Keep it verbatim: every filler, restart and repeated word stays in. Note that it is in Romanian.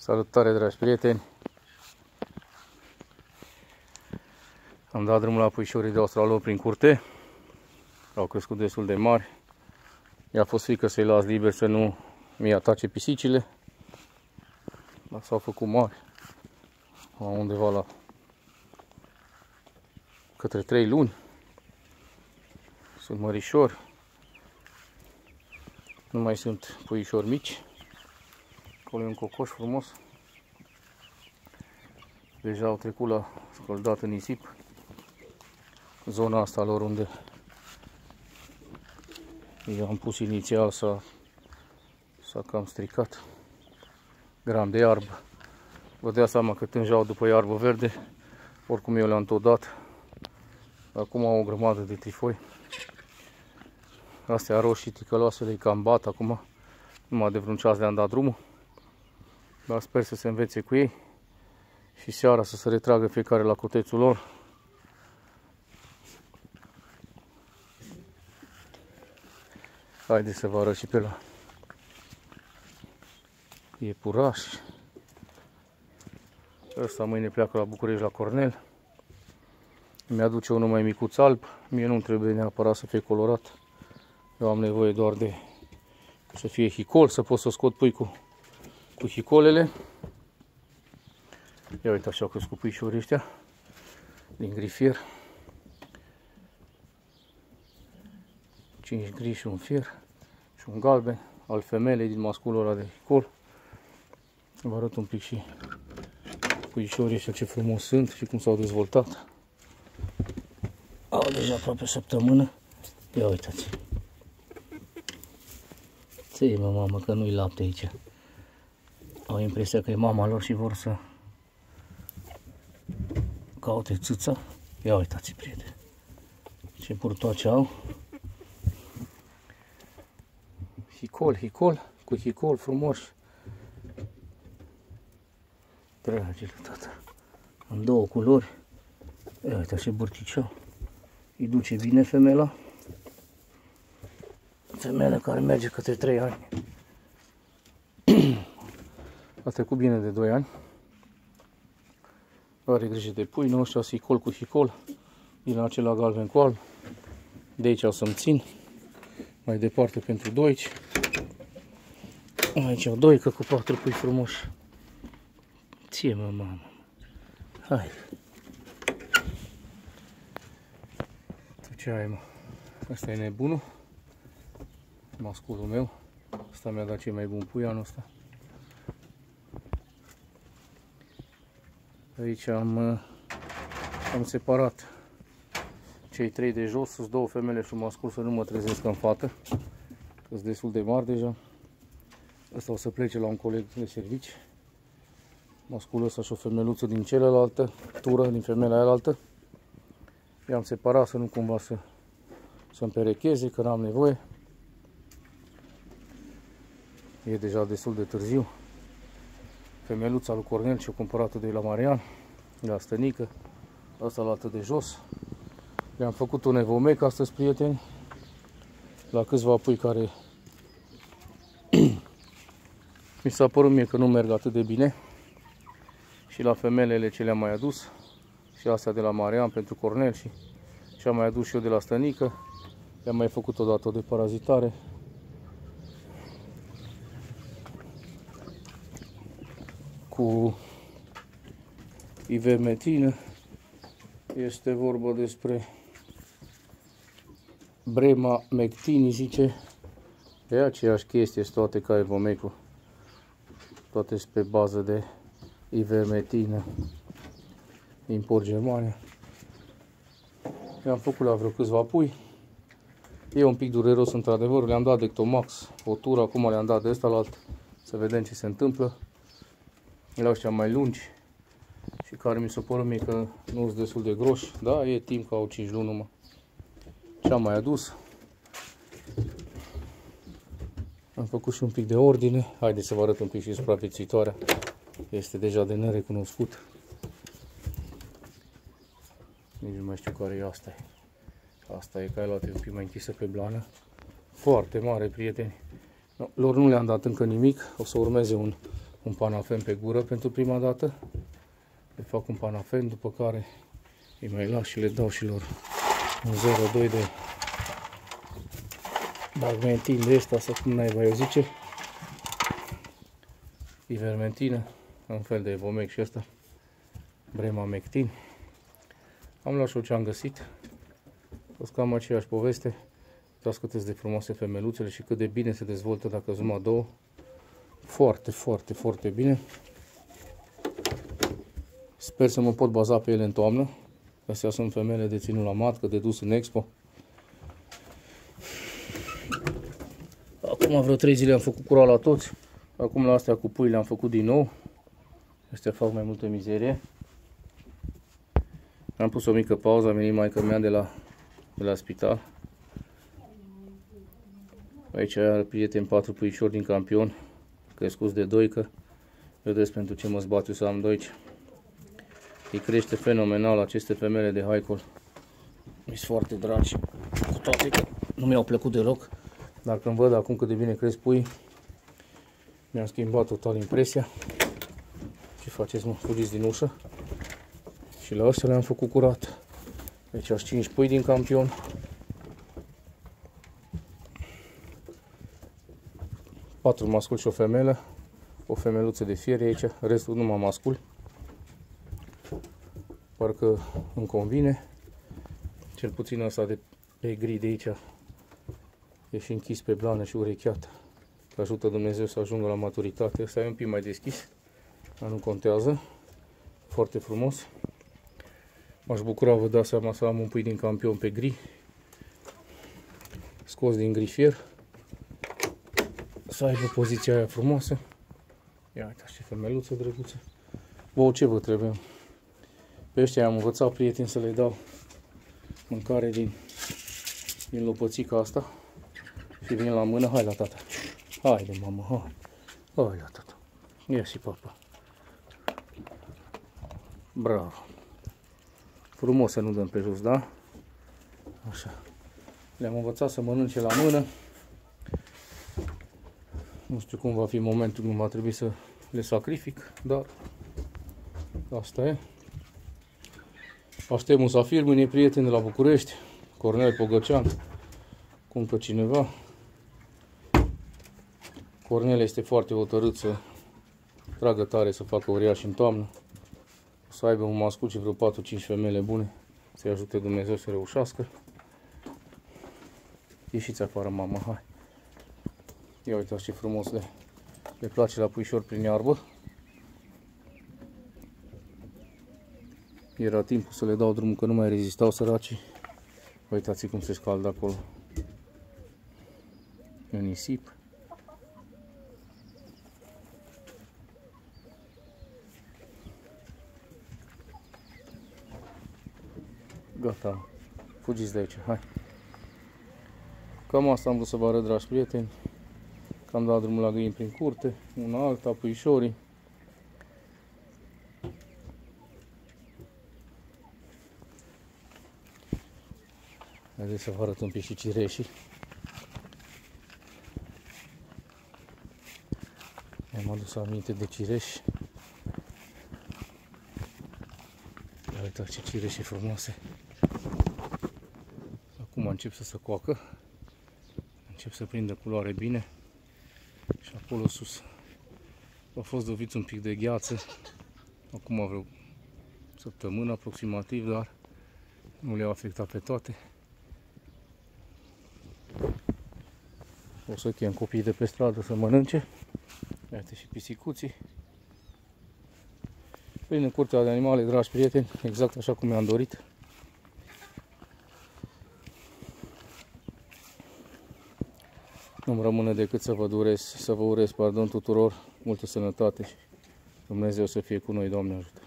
Salutare, dragi prieteni! Am dat drumul la puișorii de australor prin curte. Au crescut destul de mari. Mi-a fost frică să-i las liber să nu mi atace pisicile. Dar s-au făcut mari. Am undeva la către trei luni. Sunt mărișori. Nu mai sunt puișori mici. Acolo e un cocoș frumos. Deja au trecut la scăldat în nisip. Zona asta lor unde i-am pus inițial s-a cam stricat. Gram de iarbă. Vă dea seama că tângeau după iarbă verde. Oricum eu le-am tot dat. Acum au o grămadă de trifoi. Astea roșii ticăloasele, cam bat acum. Numai de vreun ceas le-am dat drumul. Dar sper să se învețe cu ei. Și seara să se retragă fiecare la cotețul lor. Haideți să vă arăt și pe la iepuraș. Ăsta mâine pleacă la București la Cornel. Mi-aduce unul mai micuț alb. Mie nu trebuie neapărat să fie colorat. Eu am nevoie doar de să fie hicol, să pot să scot pui cu, cu hicolele. Ia uite așa au crescut puișorii ăștia din grifier. cinci gri și un fier și un galben al femelei din masculul ăla de hicol. Vă arăt un pic și puișorii ăștia ce frumos sunt și cum s-au dezvoltat. Au deja aproape o săptămână. Ia uitați. Ții mă, mamă, că nu-i lapte aici. Au impresia că e mama lor și vor să caute țâța. Ia uitați, prieteni. Ce purtoace au. Hicol, hicol, cu hicol frumos. Dragile tata. În două culori. Ia uite ce bărticeu. Îi duce bine femela. Femeia care merge către trei ani. A trecut bine de doi ani. Are grijă de pui, nu ăștia hicol cu hicol. Din acela galben cu alb. De aici o să-mi țin. Mai departe pentru doici. Aici au doică cu patru pui frumoși. Ție mă, mamă. Hai. Tu ce ai, mă? Asta e nebunul. Masculul meu. Asta mi-a dat cei mai buni pui anul ăsta. Aici am, am separat cei trei de jos, sunt două femele și un mascul, să nu mă trezesc în fată. Sunt destul de mari deja. Ăsta o să plece la un coleg de servici. Masculul ăsta și o femeluță din celălaltă tură, din femeia aia. I-am separat să nu cumva să să împerecheze, că n-am nevoie. E deja destul de târziu. Femeluța lui Cornel și-o cumpărat de la Marian, la Stănică. Asta la altă de jos. Le-am făcut un evomec astăzi, prieteni, la câțiva pui care mi s-a părut mie că nu merg atât de bine. Și la femelele ce le-am mai adus. Și astea de la Marian pentru Cornel și ce am mai adus și eu de la Stănică. Le-am mai făcut odată o deparazitare. Cu ivermectină. Este vorba despre Brema Mectini, zice. E aceeași chestie, toate ca evomecul. Toate sunt pe bază de ivermectină. Import Germania. I-am făcut la vreo câțiva pui. E un pic dureros într-adevăr. Le-am dat Dectomax, o tură, acum le-am dat de ăsta la alt. Să vedem ce se întâmplă. La ăștia mai lungi și care mi se pără mie că nu sunt destul de groși. Da, e timp că au cinci luni numai. Ce-am mai adus? Am făcut și un pic de ordine. Haideți să vă arăt un pic și supraviețuitoarea. Este deja de nerecunoscut. Nici nu mai știu care e asta. Asta e ca luat un pic mai închisă pe blană. Foarte mare, prieteni. No, lor nu le-am dat încă nimic. O să urmeze un un panafen pe gură pentru prima dată. Le fac un panafen, după care îi mai las și le dau și lor un zero virgulă doi de bagmentin de ăsta, sau cum naiba eu zice, ivermentină, un fel de Evomec și ăsta, Bremamectin. Am luat și eu ce am găsit. A fost cam aceeași poveste. Uitați cât de frumoase femeluțele și cât de bine se dezvoltă dacă zuma două. Foarte, foarte, foarte bine. Sper să mă pot baza pe ele în toamnă. Astea sunt femele de ținut la matcă, de dus în expo. Acum vreo trei zile am făcut cura la toți. Acum la astea cu pui le-am făcut din nou. Astea fac mai multă mizerie. Am pus o mică pauză, a venit maică mea de la, de la spital. Aici are prieten patru puișori din campion, crescuți de doică. Vedeți pentru ce mă zbat eu să am doici. Îi crește fenomenal aceste femele de haicol. Mi-sunt foarte dragi, cu toate că nu mi-au plăcut deloc. Dar când văd acum cât de bine cresc pui, mi-a schimbat total impresia. Ce faceți, mă? Fugiți din ușă. Și la astea le-am făcut curat. Deci aș cinci pui din campion. patru masculi și o femelă. O femeluță de fier aici, restul numai masculi. Parcă îmi convine. Cel puțin asta de pe gri de aici e și închis pe blană și urecheată. Că ajută Dumnezeu să ajungă la maturitate. Asta e un pic mai deschis, dar nu contează. Foarte frumos. M-aș bucura, vă dați seama, să am un pui din campion pe gri, scos din grifier, să aibă poziția aia frumoasă. Ia uitați ce femeluță drăguță. Vă, ce vă trebuie? Pe ăștia am învățat, prieteni, să le dau mâncare din, din lopățica asta. Și vin la mână. Hai la tata. Haide, mamă, hai. Hai la tata. Ia și papa. Bravo. Frumos să nu dăm pe jos, da? Așa. Le-am învățat să mănânce la mână. Nu știu cum va fi momentul când va trebui să le sacrific, dar asta e. Aștept un safir, mâine prieten de la București, Cornel Pogăcean, cu încă cineva. Cornel este foarte hotărât să tragă tare, să facă uriași în toamnă. O să aibă un mascul și vreo patru cinci femele bune, să-i ajute Dumnezeu să reușească. Ieșiți afară, mama, hai. Ia uitați ce frumos le, le place la puișor prin iarbă. Era timpul să le dau drumul, că nu mai rezistau săracii. Uitați cum se scaldă acolo în nisip. Gata, fugiți de aici, hai. Cam asta am vrut să vă arăt, dragi prieteni. Că am dat drumul la găini prin curte, una alta, puișorii. Haideți să vă arăt un pic și cireșii. Mi-am adus aminte de cireși. Ia uitați ce cireșii frumoase. Acum încep să se coacă. Încep să prindă culoare bine. Și acolo sus a fost doviți un pic de gheață. Acum vreo săptămână aproximativ, dar nu le-au afectat pe toate. O să chem copiii de pe stradă să mănânce. Iată și pisicuții. Prin curtea de animale, dragi prieteni, exact așa cum mi-am dorit. Nu-mi rămâne decât să vă urez, să vă urez, pardon, tuturor multă sănătate și Dumnezeu să fie cu noi, Doamne ajută!